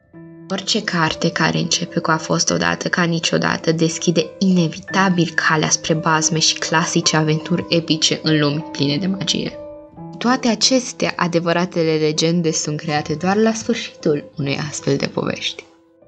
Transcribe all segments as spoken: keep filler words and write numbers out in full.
Orice carte care începe cu "a fost odată ca niciodată" deschide inevitabil calea spre bazme și clasice aventuri epice în lumi pline de magie. Toate acestea adevăratele legende sunt create doar la sfârșitul unei astfel de povești.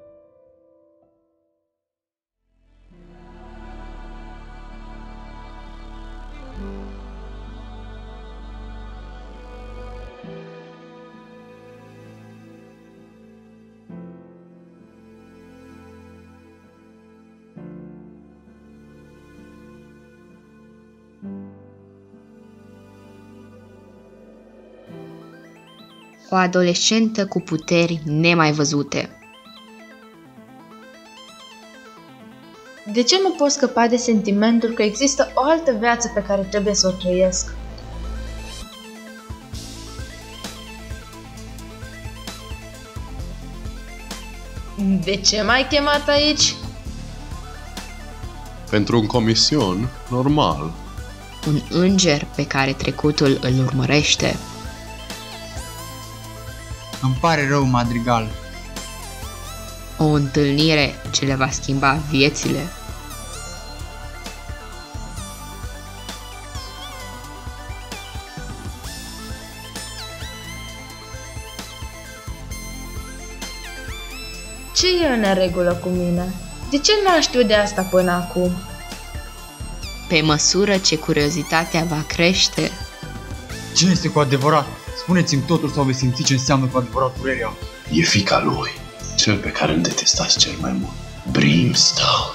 O adolescentă cu puteri nemai văzute. De ce nu pot scăpa de sentimentul că există o altă viață pe care trebuie să o trăiesc? De ce m-ai chemat aici? Pentru un comision normal. Un înger pe care trecutul îl urmărește. Îmi pare rău, Madrigal. O întâlnire ce le va schimba viețile. Ce e în neregulă cu mine? De ce n-am știut de asta până acum? Pe măsură ce curiozitatea va crește, Cine este cu adevărat? Spuneți-mi totul sau veți simți ce înseamnă cu adevărat durerea. E fiica lui, cel pe care îl detestați cel mai mult. Brimstone.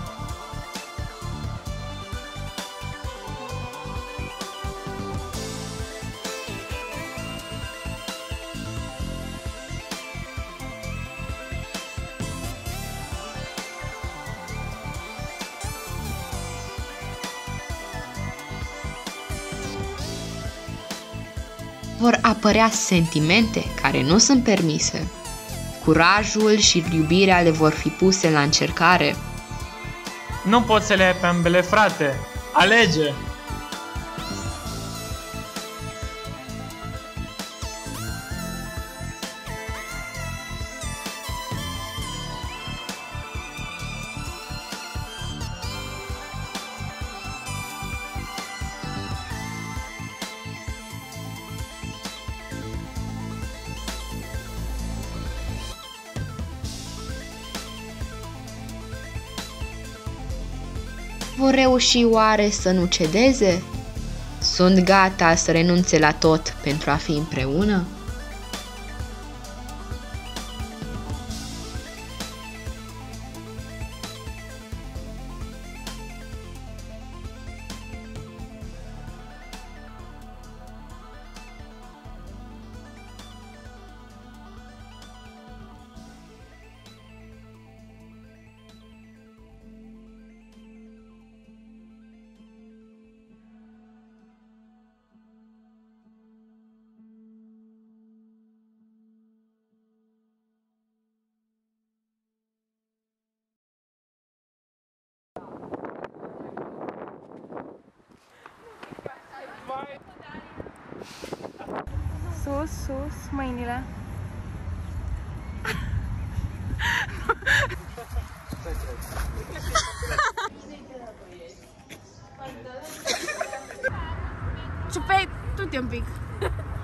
vor apărea sentimente care nu sunt permise. Curajul și iubirea le vor fi puse la încercare. Nu poți să le ai pe ambele, frate. Alege! Vor reuși oare să nu cedeze? Sunt gata să renunțe la tot pentru a fi împreună? Sus, sus, mâinile. Ciupei, tu-te un pic.